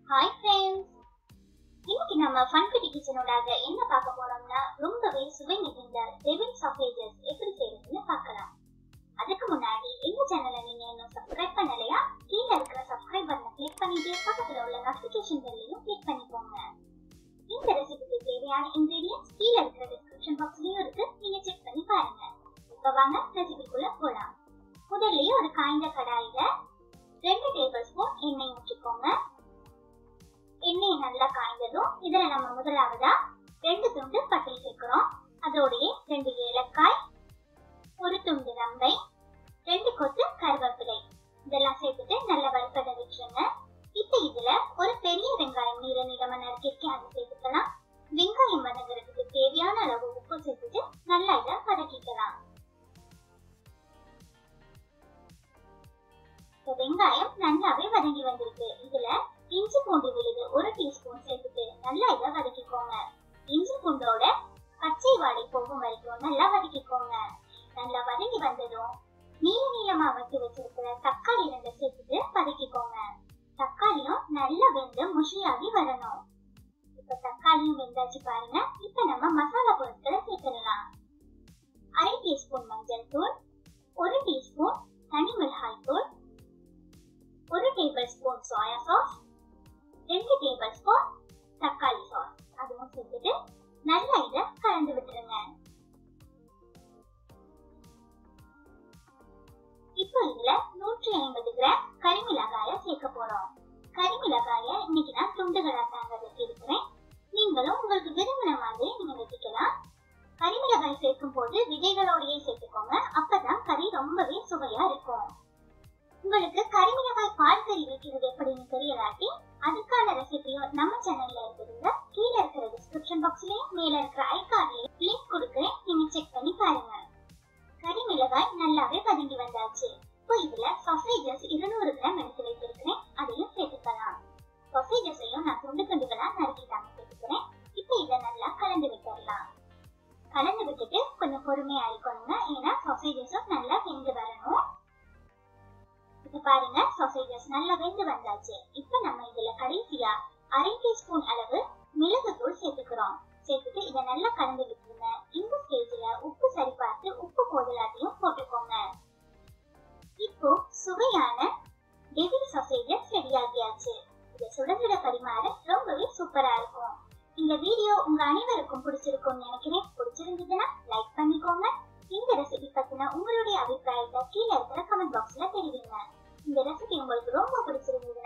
Hi friends, இன்னைக்கு நம்ம ஃபன்ஃபெட்டி கிச்சனோடாக என்ன பார்க்க போறோம்னா ரொம்பவே சுவை மிகுந்த டெவில் சாசேஜஸ் எப்படி செய்யறதுன்னு பார்க்கலாம். அதுக்கு முன்னாடி இந்த சேனலை நீங்க இன்னும் சப்ஸ்கிரைப் பண்ணலையா? கீழே இருக்கிற சப்ஸ்கிரைப் பட்டனை கிளிக் பண்ணிட்டு பக்கத்துல உள்ள நோட்டிபிகேஷன் பெல்லையும் கிளிக் பண்ணிக்கோங்க. இந்த ரெசிபிக்கு தேவையான இன்கிரிடியன்ட்ஸ் கீழே இருக்கிற டிஸ்கிரிப்ஷன் பாக்ஸ்லயும் இருக்கு, நீங்க செக் பண்ணி பாருங்க. இப்ப வாங்க ரெசிபிக்குள்ள போலாம். முதல்லயே ஒரு காய்ந்த கடாயில 2 டேபிள் ஸ்பூன் எண்ணெய் ஊற்றிக்கோங்க. எண்ணெய் நல்லா காய்ந்ததும் இதுல நம்ம முதலாவதா 2 துண்டு பட்டை சேர்க்கிறோம். அதோடய 2 ஏலக்காய், 1 துண்டு ரம்பை, 2 கொத்து கருவேப்பிலை இதெல்லாம் சேர்த்துட்டு நல்லா வறுப்பதை விட்டுருங்க. இப்ப இதுல ஒரு பெரிய வெங்காயம் நீல நீளமா நறுக்கி அதை சேர்த்துக்கலாம். வெங்காயம் வதங்குறதுக்கு தேவையான அளவு உப்பு சேர்த்துட்டு நல்லா இதை வதக்கிக்கலாம். வெங்காயம் நல்லாவே வதங்கி வந்திருக்கு. இதுல இஞ்சி பூண்டு விழுது 1 டீஸ்பூன் சேர்த்துட்டு நல்லா இதை வதக்கிக்கோங்க. இஞ்சி பூண்டோட பச்சை வாடை போகும் வரைக்கும் நல்லா வதக்கிக்கோங்க. நல்லா வதங்கி வந்ததும் நீல நீளமா வச்சு வச்சிருக்கிற தக்காளி 2 சேர்த்துட்டு வதக்கிக்கோங்க. தக்காளியும் நல்லா வெந்து முஷியாகி வரணும். இப்ப தக்காளியும் வெந்தாச்சு பாருங்க. இப்ப நம்ம மசாலா பொருட்களை சேர்த்துடலாம். 1/2 டீஸ்பூன் மஞ்சள் தூள், 1 டீஸ்பூன் தனி மிளகாய் தூள், 1 tablespoon soya sauce, 2 tablespoon தக்காளி சாஸ் அதுவும் சேர்த்துட்டு நல்லா இதை கலந்து விட்டுருங்க. இப்போ இதுல 150 கிராம் கறிமிளகாய சேர்க்க போறோம். கறிமிளகாய இன்னைக்கு நான் துண்டுகளா தாங்க வெட்டியிருக்கிறேன். நீங்களும் உங்களுக்கு விரும்பின மாதிரி நீங்க வெட்டிக்கலாம். கறிமிளகாய் சேர்க்கும் போது விதைகளோடயே சேர்த்துக்கோங்க. அப்பதான் கறி ரொம்பவே சுவையா இருக்கும். உங்களுக்கு கறிமிளகாய் பால் கறி வைக்கிறது எப்படின்னு தெரியலாட்டி அதுக்கான ரெசிபியும் நம்ம சேனல்ல இருக்குதுங்க. கீழே இருக்கிற டிஸ்கிரிப்ஷன் பாக்ஸ்லயும் மேல இருக்கிற ஐகார்ட்லயும் லிங்க் கொடுக்கிறேன், நீங்க செக் பண்ணி பாருங்க. கறிமிளகாய் நல்லாவே வதங்கி வந்தாச்சு. இப்போ இதுல சாசேஜஸ் 200 கிராம் எடுத்து வைத்திருக்கிறேன், அதையும் சேர்த்துக்கலாம். சாசேஜஸையும் நான் துண்டு துண்டுகளா நறுக்கிட்டாங்க சேர்த்துக்கிறேன். இப்போ இதை நல்லா கலந்து விட்டுடலாம். கலந்து விட்டுட்டு கொஞ்சம் பொறுமையா இருக்கணுங்க, ஏன்னா சாசேஜஸும் நல்லா வெந்து வரணும். இப்ப பாருங்க, சாசேஜஸ் நல்லா வெந்து வந்தாச்சு. இப்ப நம்ம இதுல கடைசியா 1/2 டீஸ்பூன் அளவு மிளகுத்தூள் சேர்த்துக்கிறோம். சேர்த்துட்டு இதை நல்லா கலந்து விட்டுருங்க. இந்த ஸ்டேஜ்ல உப்பு சரி பார்த்து உப்பு போதலாத்தையும் போட்டுக்கோங்க. இப்போ சுவையான டெவில் சாசேஜஸ் ரெடி ஆகியாச்சு. இதை சுட சுட பரிமாற ரொம்பவே சூப்பரா இருக்கும். இந்த வீடியோ உங்க அனைவருக்கும் பிடிச்சிருக்கும்னு நினைக்கிறேன். பிடிச்சிருந்ததுன்னா லைக் பண்ணிக்கோங்க. இந்த ரெசிபி பத்தின உங்களுடைய அபிப்பிராயத்தை கீழே இருக்கிற கமெண்ட் பாக்ஸ்ல தெரிவிங்க. இந்த ரெசிபி உங்களுக்கு ரொம்ப பிடிச்சிருந்தது